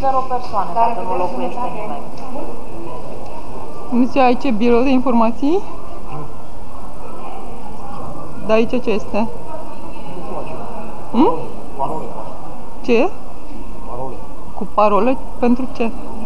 0 persoane, dacă nu locuiește nimeni. Nu știu, aici e birou de informații? Dar aici ce este? Parole. Ce? Parole. Cu parole? Pentru ce?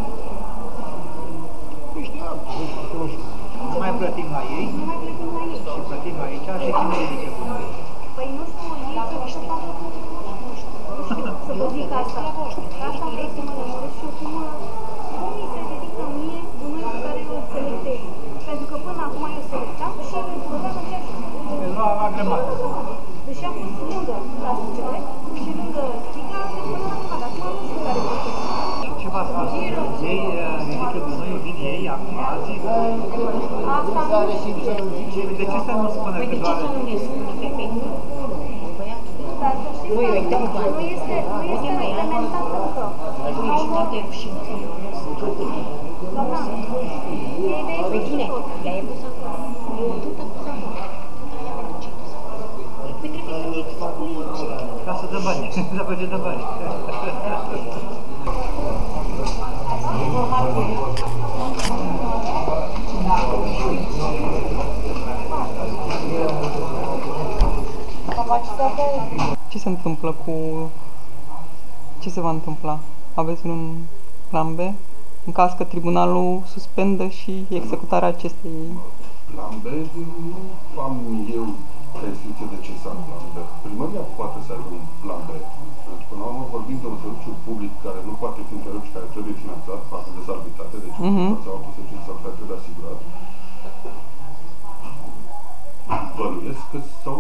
Nu mai plătim la ei și plătim aici și cine ridică cu noi. Păi nu știu, ei să facă, nu știu, să vă zic asta. Asta am vrut să mă lămuresc și cum mi se ridică mie gunoiul pe care eu îl selectez. Pentru că până acum eu selectam și îl băgam în ceasul. La grămadă. Deși am pus lângă plasticele și lângă stica, le punem la grămadă. Acum nu știu care este. Ce v-ați spus? Ei ridică gunoiul, vin ei, acum alții. Asta nu știu. De ce să nu spună că doar... Dar să știți că nu este reglementat încă. Doamna, e de efectiv tot. Le-ai pus acolo. Eu tot am pus acolo. Păi trebuie să ne explici. Ca să dă bani, să face de bani. Ce se întâmplă cu... Ce se va întâmpla? Aveți un plan B? În caz că tribunalul suspendă și executarea acestei... Plan B nu am eu restricție de ce să am plan B. Primăria poate să aibă un plan B. Pentru că până la urmă vorbim de un serviciu public care nu poate fi un serviciu care trebuie finanțat, față de salvitate, deci autoserviciu de salvitate trebuie asigurat. Bănuiesc că s-au